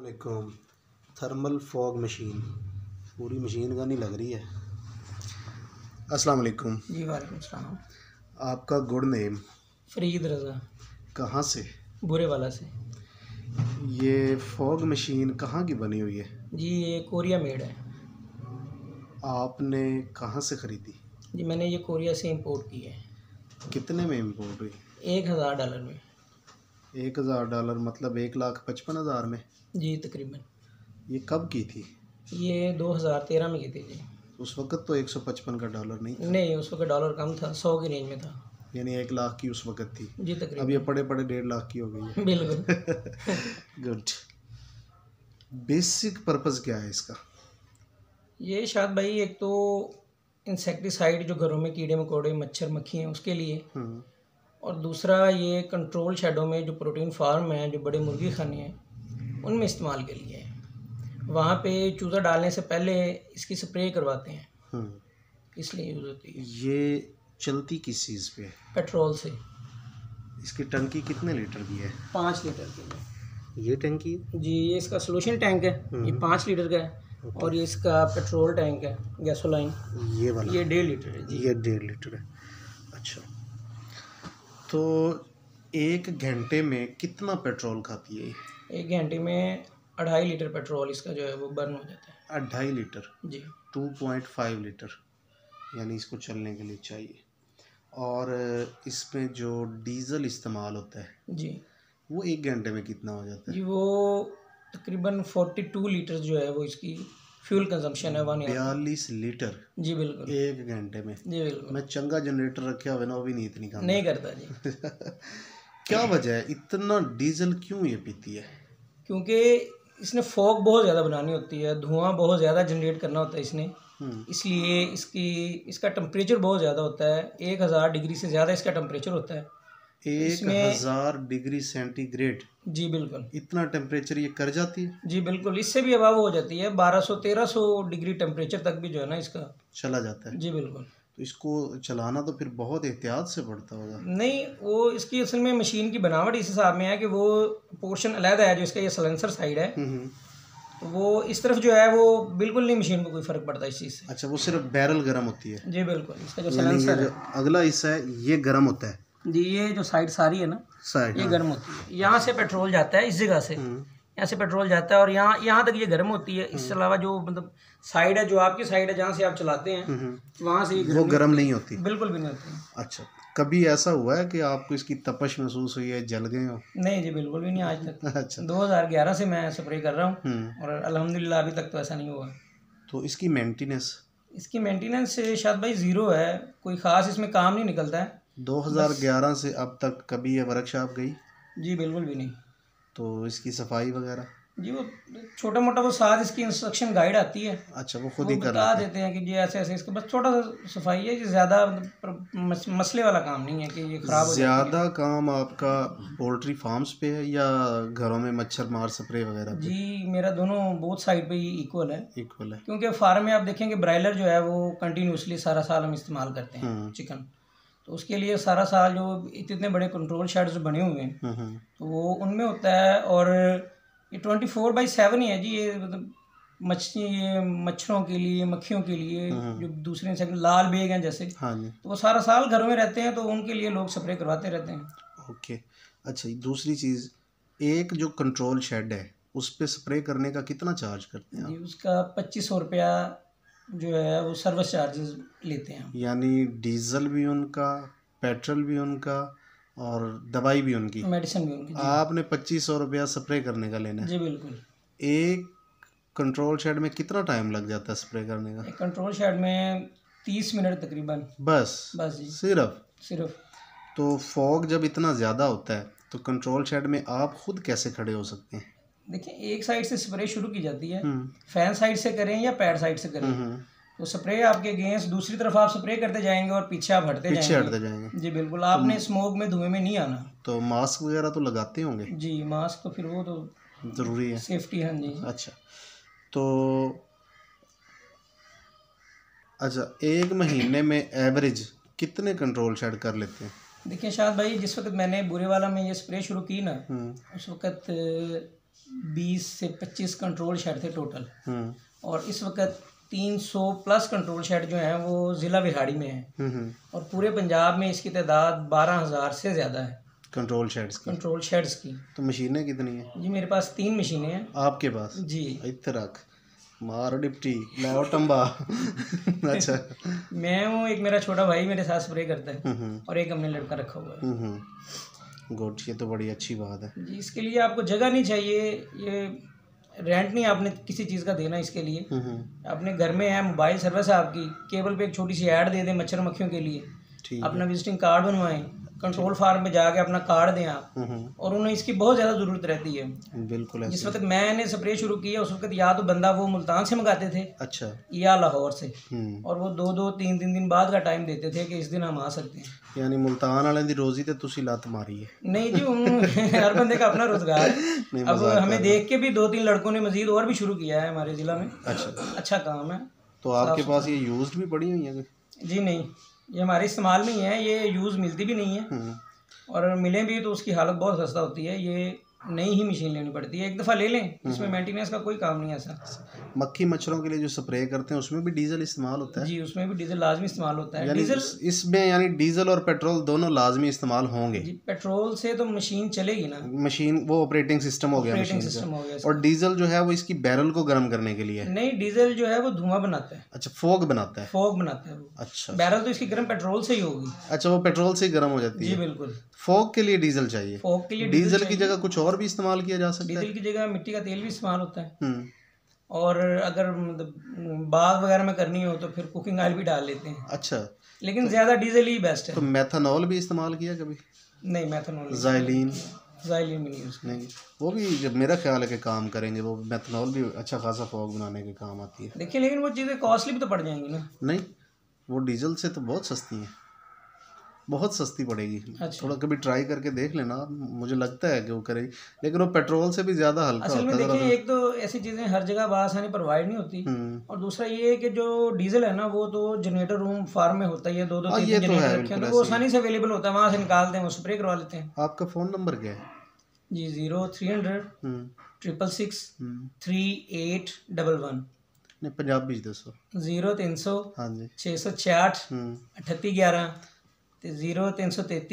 वालेकुम। Thermal fog machine पूरी machine का नहीं लग रही है। अस्सलाम वालेकुम जी वालेकुम सलाम। आपका गुड नेम? फरीद रज़ा। कहाँ से? बुरे वाला से। ये फॉग मशीन कहाँ की बनी हुई है? जी ये कोरिया मेड है। आपने कहाँ से ख़रीदी? जी मैंने ये कोरिया से इंपोर्ट की है। कितने में इंपोर्ट हुई? $1000 में। $1000 मतलब 1,55,000 में? जी तकरीबन। ये कब की थी? ये 2013 में की थी जी। उस वक़्त तो 155 का डॉलर नहीं था। नहीं उस वक्त डॉलर कम था, 100 की रेंज में था। यानी 1 लाख की उस वक़्त थी। जी अब ये तकरीबन। पड़े 1.5 लाख की हो गई है। बिल्कुल। गुड। बेसिक पर्पज़ क्या है इसका? ये शायद भाई एक तो इंसेक्टिसाइड जो घरों में कीड़े मकोड़े मच्छर मक्खी हैं उसके लिए, और दूसरा ये कंट्रोल शेडों में जो प्रोटीन फार्म हैं, जो बड़े मुर्गी खाने हैं, उनमें इस्तेमाल के लिए है। वहाँ पे चूज़ा डालने से पहले इसकी स्प्रे करवाते हैं, इसलिए यूज़ होती है। ये चलती किस चीज़ पे है? पेट्रोल से। इसकी टंकी कितने लीटर की है? 5 लीटर की है। ये टंकी है? जी ये इसका सोल्यूशन टैंक है, ये 5 लीटर का है। और ये इसका पेट्रोल टैंक है, गैसोलाइन, ये वाला? ये 1.5 लीटर है जी। ये 1.5 लीटर है। अच्छा, तो 1 घंटे में कितना पेट्रोल खाती है ये? 1 घंटे में 2.5 लीटर पेट्रोल इसका जो है वो बर्न हो जाता है। 2.5 लीटर? जी 2.5 लीटर यानी इसको चलने के लिए चाहिए। और इसमें जो डीज़ल इस्तेमाल होता है जी वो 1 घंटे में कितना हो जाता है? जी वो तकरीबन 42 लीटर जो है वो इसकी फ्यूल कंजम्पशन है 1 ईयर। 42 लीटर जी बिल्कुल। 1 घंटे में? जी बिल्कुल। मैं चंगा जनरेटर रखा हुआ ना, वो भी नहीं इतनी काम नहीं करता जी। क्या वजह है इतना डीजल क्यों ये पीती है? क्योंकि इसने फॉग बहुत ज़्यादा बनानी होती है, धुआं बहुत ज़्यादा जनरेट करना होता है इसने, इसलिए इसका टेम्परेचर बहुत ज़्यादा होता है। 1000 डिग्री से ज़्यादा इसका टेम्परेचर होता है। 1000 डिग्री सेंटीग्रेड? जी बिल्कुल। इतना टेम्परेचर ये कर जाती है? जी बिल्कुल, इससे भी अबाव हो जाती है। 1200-1300 डिग्री टेम्परेचर तक भी जो है ना इसका चला जाता है। जी बिल्कुल। तो इसको चलाना तो फिर बहुत एहतियात से पड़ता होगा। नहीं वो इसकी असल में मशीन की बनावट इस हिसाब में है कि वो पोर्शन अलग है, जो इसका ये सलेंसर साइड है, तो वो इस तरफ जो है वो बिल्कुल नहीं, मशीन को कोई फ़र्क पड़ता इस चीज़ से। अच्छा, वो सिर्फ बैरल गर्म होती है? जी बिल्कुल। इसका जो यानी सलेंसर ये जो अगला हिस्सा है ये गर्म होता है? जी ये जो साइड सारी है ना, साइड ये गर्म होती है। यहाँ से पेट्रोल जाता है, इस जगह से यहाँ से पेट्रोल जाता है और यहाँ तक ये गर्म होती है। इसके अलावा जो मतलब साइड है, जो आपकी साइड है जहाँ से आप चलाते हैं, वहाँ से वो गर्म नहीं होती? बिल्कुल भी नहीं होती। अच्छा, कभी ऐसा हुआ है कि आपको इसकी तपश महसूस हुई है, जल गए हो? नहीं जी बिल्कुल भी नहीं आज तक। अच्छा। 2011 से मैं स्प्रे कर रहा हूँ और अल्हम्दुलिल्लाह अभी तक तो ऐसा नहीं हुआ। तो इसकी मेंटेनेंस? इसकी मेंटेनेंस शायद भाई ज़ीरो है, कोई ख़ास इसमें काम नहीं निकलता है। 2011 से अब तक कभी ये वर्कशॉप गई? जी बिल्कुल भी नहीं। तो इसकी सफाई वगैरह? जी वो छोटा मोटा वो साथ इसकी इंस्ट्रक्शन गाइड आती है। अच्छा, वो खुद ही कर बता लेते देते हैं कि जी ऐसे ऐसे इसका बस छोटा सा सफाई है, कि ज़्यादा मसले वाला काम नहीं है कि ये ख़राब हो ज़्यादा काम आपका पोल्ट्री फार्म्स पे है या घरों में मच्छर मार स्प्रे वगैरह पे? जी मेरा दोनों बोथ साइड पे ही इक्वल है। इक्वल है? क्योंकि फार्म में आप देखेंगे ब्रायलर जो है वो कंटिन्यूसली सारा साल हम इस्तेमाल करते हैं चिकन, तो उसके लिए सारा साल जो इतने बड़े कंट्रोल शेड्स बने हुए हैं तो वो उनमें होता है। और ये 24/7 ही है जी। ये मतलब मच्छरों के लिए, मक्खियों के लिए, जो दूसरे इंसेक्ट लाल बेग हैं जैसे, हाँ जी, तो वो सारा साल घरों में रहते हैं, तो उनके लिए लोग स्प्रे करवाते रहते हैं। ओके। अच्छा, दूसरी चीज़, एक जो कंट्रोल शेड है उस पे स्प्रे करने का कितना चार्ज करते हैं जी आप? उसका 2500 रुपया जो है वो सर्विस चार्जेस लेते हैं। यानी डीजल भी उनका, पेट्रोल भी उनका और दवाई भी उनकी, मेडिसिन भी उनकी। आपने 2500 रुपया स्प्रे करने का लेना है? जी बिल्कुल। एक कंट्रोल शेड में कितना टाइम लग जाता है स्प्रे करने का? एक कंट्रोल शेड में 30 मिनट तकरीबन। बस जी सिर्फ? तो फॉग जब इतना ज़्यादा होता है तो कंट्रोल शेड में आप खुद कैसे खड़े हो सकते हैं? देखिए एक साइड से स्प्रे शुरू की जाती है, फैन साइड से करें या पैड साइड से करें, तो स्प्रे आपके अगेंस्ट दूसरी तरफ आप स्प्रे करते जाएंगे और पीछे आप हटते जाएंगे। जी बिल्कुल, आपने स्मोक में, धुएं में नहीं आना। तो मास्क वगैरह तो लगाते होंगे? जी मास्क तो फिर वो तो ज़रूरी है, सेफ्टी है जी। अच्छा, तो अच्छा, एक महीने में एवरेज कितने कंट्रोल शेड कर लेते हैं? देखिए शायद भाई जिस वक्त मैंने बुरे वाला में ये स्प्रे शुरू की ना, उस वक्त 20 से 25 कंट्रोल शेड थे टोटल। और इस वक्त 300 प्लस कंट्रोल शेड जो हैं वो ज़िला बिहाड़ी में हैं। और पूरे पंजाब में इसकी तादाद 12,000 से ज़्यादा है कंट्रोल शेड्स की। तो मशीनें कितनी हैं? जी मेरे पास 3 मशीनें हैं। आपके पास? जी। इधर रख मार डिप्टी लाओ टंबा। अच्छा। मैं हूँ, एक मेरा छोटा भाई मेरे साथ स्प्रे करता है और एक हमने लड़का रखा हुआ है। गुड, ये तो बड़ी अच्छी बात है जी। इसके लिए आपको जगह नहीं चाहिए, ये रेंट नहीं आपने किसी चीज़ का देना इसके लिए। अपने घर में है, मोबाइल सर्विस है आपकी, केबल पे एक छोटी सी ऐड दे दें मच्छर मक्खियों के लिए, अपना विजिटिंग कार्ड बनवाएं, कंट्रोल फार्म में जाके अपना कार्ड दें आप। और उन्हें इसकी बहुत ज़्यादा ज़रूरत रहती है। बिल्कुल। जिस वक्त मैंने स्प्रे शुरू किया उस वक्त या तो बंदा वो मुल्तान से मंगाते थे, अच्छा, या लाहौर से, और वो 2-2 3-3 दिन बाद का टाइम देते थे कि इस दिन हम आ सकते हैं। यानी मुल्तान वाले दी रोजी ते तुसी लत मारी है? नहीं जी, हर बंदे का अपना रोजगार है। अब हमें देख के भी 2-3 लड़कों ने मजीद और भी शुरू किया है हमारे ज़िला में। अच्छा काम है। तो आपके पास ये यूज्ड भी पड़ी हुई है? जी नहीं, ये हमारे इस्तेमाल में ही है, ये यूज़ मिलती भी नहीं है। और मिलें भी तो उसकी हालत बहुत खस्ता होती है। ये नई ही मशीन लेनी पड़ती है, एक दफ़ा ले लें, इसमें मेंटेनेंस का कोई काम नहीं है ऐसा। मक्खी मच्छरों के लिए जो स्प्रे करते हैं उसमें भी डीजल इस्तेमाल होता है? जी, उसमें भी डीजल लाजमी इस्तेमाल होता है। डीजल इसमें यानी डीजल और पेट्रोल दोनों लाजमी इस्तेमाल होंगे? जी, पेट्रोल से तो मशीन चलेगी ना, मशीन वो ऑपरेटिंग सिस्टम हो गया मशीन का। और डीजल जो है वो इसकी बैरल को गर्म करने के लिए? नहीं, डीजल जो है वो धुआं बनाता है। अच्छा, फॉग बनाता है वो। अच्छा, बैरल तो इसकी गर्म पेट्रोल से ही होगी। अच्छा, वो पेट्रोल से ही गर्म हो जाती है? जी बिल्कुल। फॉग के लिए डीजल चाहिए? फॉग के लिए डीजल की जगह कुछ और भी इस्तेमाल किया जा सकता है? डीजल की जगह मिट्टी का तेल भी इस्तेमाल होता है। और अगर बाग वगैरह में करनी हो तो फिर कुकिंग ऑयल भी डाल लेते हैं। अच्छा, लेकिन ज़्यादा डीजल ही बेस्ट है। तो मेथनॉल भी इस्तेमाल किया कभी? नहीं, मेथनॉल, ज़ाइलिन भी नहीं यूज़। नहीं, वो भी जब मेरा ख्याल है कि काम करेंगे, वो मेथनॉल भी अच्छा खासा फॉग बनाने के काम आती है। देखिए, लेकिन वो चीज़ें कॉस्टली भी तो पड़ जाएंगी ना। नहीं, वो डीजल से तो बहुत सस्ती है, बहुत सस्ती पड़ेगी। अच्छा। थोड़ा कभी ट्राई करके देख लेना, मुझे लगता है कि वो करेगी, लेकिन वो पेट्रोल से भी ज़्यादा हल्का असल में देखिए, एक तो ऐसी चीज़ें हर जगह बआसानी प्रोवाइड नहीं होती, और दूसरा ये है कि जो डीजल है ना वो तो जनरेटर रूम फार्म में होता है, 2-2 3 जनरेटर रखे हैं, तो वो आसानी से अवेलेबल होता है, वहाँ से निकालते हैं, वो स्प्रे करवा लेते हैं। आपका फ़ोन नंबर क्या है? जी 0300 666 3811। नहीं, पंजाबी दसो। 0300 हाँ जी 666 3811 ਤੇ 0333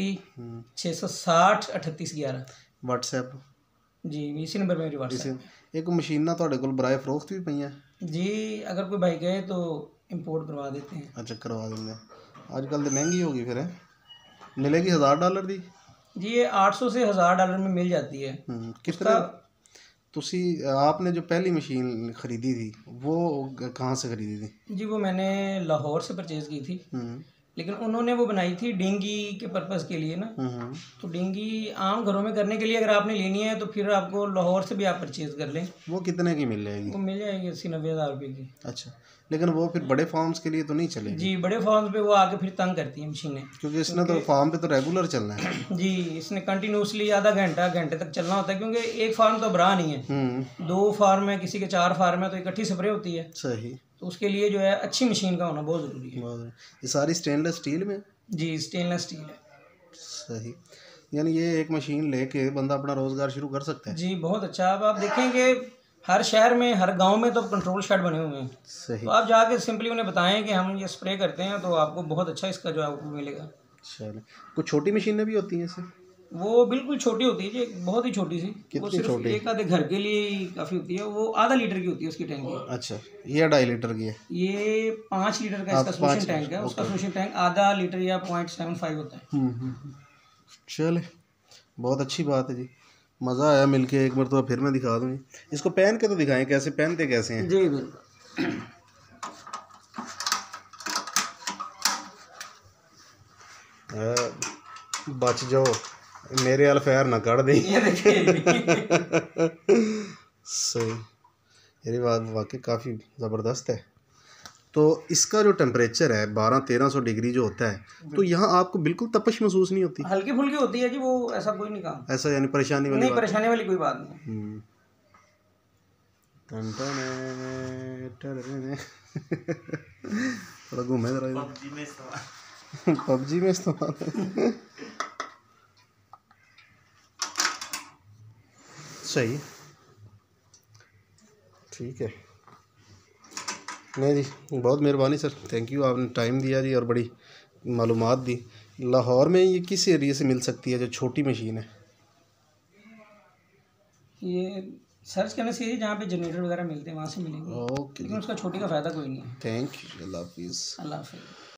660 3811। WhatsApp? जी इसी नंबर मेरी WhatsApp। एक मशीनां ਤੁਹਾਡੇ ਕੋਲ ਬਰਾਏ ਫਰੋਖਤ भी पई हैं? जी, अगर कोई भाई गए तो इंपोर्ट करवा देते हैं। अच्छा, करवा देंगे। आजकल तो महंगी होगी फिर है, मिलेगी $1000 दी? जी ये 800 से $1000 में मिल जाती है। कितना तुसी आपने जो पहली मशीन खरीदी थी वो कहाँ से खरीदी थी? जी वो मैंने लाहौर से परचेज़ की थी, लेकिन उन्होंने वो बनाई थी डेंगी के पर्पज़ के लिए ना। तो डेंगी आम घरों में करने के लिए अगर आपने लेनी है तो फिर आपको लाहौर से भी आप परचेज़ कर लें। वो कितने की मिल जाएगी? वो मिल जाएगी 80-90 हज़ार रुपये की। अच्छा, लेकिन वो फिर बड़े फार्म्स के लिए तो नहीं चलेगी? जी, बड़े फार्म्स पे वो आके फिर तंग करती हैं मशीनें, क्योंकि इसने तो फार्म पे तो रेगुलर चलना है। जी, इसने कंटिन्यूसली आधा घंटे तक चलना होता है, क्योंकि एक फार्म तो बड़ा नहीं है, 2 फार्म है, किसी के 4 फार्म है, तो इकट्ठी स्प्रे होती है। सही। तो उसके लिए जो है अच्छी मशीन का होना बहुत ज़रूरी है। ये सारी स्टेनलेस स्टील में? जी स्टेनलेस स्टील है। सही, यानी ये एक मशीन लेके बंदा अपना रोज़गार शुरू कर सकता है? जी बहुत अच्छा। अब आप देखेंगे हर शहर में, हर गांव में तो कंट्रोल शेड बने हुए हैं। सही। तो आप जाके सिंपली उन्हें बताएं कि हम ये स्प्रे करते हैं, तो आपको बहुत अच्छा इसका जो आपको मिलेगा। चलो, कुछ छोटी मशीनें भी होती हैं इससे? वो बिल्कुल छोटी होती है जी, बहुत ही छोटी सी। कितनी वो सिर्फ छोटी? एक आधे घर के लिए ही काफ़ी होती है। वो आधा लीटर की होती है उसकी टैंकी। अच्छा, ये 2.5 लीटर की है? ये 5 लीटर का इसका सोल्यूशन टैंक है। उसका सोल्यूशन टैंक आधा लीटर या 0.75 होता है। चले, बहुत अच्छी बात है जी, मज़ा आया मिलके। एक बार तो फिर मैं दिखा दूँगी इसको, पहन के तो दिखाएं कैसे पहनते कैसे हैं। जी बिल्कुल। बच जाओ, मेरे वाल फैर ना कर दें। सही, ये बात वाकई काफ़ी ज़बरदस्त है। तो इसका जो टेम्परेचर है 1200-1300 डिग्री जो होता है, तो यहाँ आपको बिल्कुल तपश महसूस नहीं होती? हल्की फुल्की होती है जी, वो ऐसा कोई नहीं काम। ऐसा यानी परेशानी वाली नहीं, परेशानी वाली कोई बात नहीं। थोड़ा घूमे जरा, पबजी में इस्तेमाल। सही, ठीक है। नहीं जी, बहुत मेहरबानी सर, थैंक यू, आपने टाइम दिया जी और बड़ी मालूमात दी। लाहौर में ये किस एरिया से मिल सकती है जो छोटी मशीन है? ये सर्च करने से जहाँ पे जनरेटर वगैरह मिलते हैं वहाँ से मिलेंगे, ओके लेकिन जी, उसका छोटी का फ़ायदा कोई नहीं है। थैंक यू, अल्लाह हाफिज़। अल्लाह हाफिज़।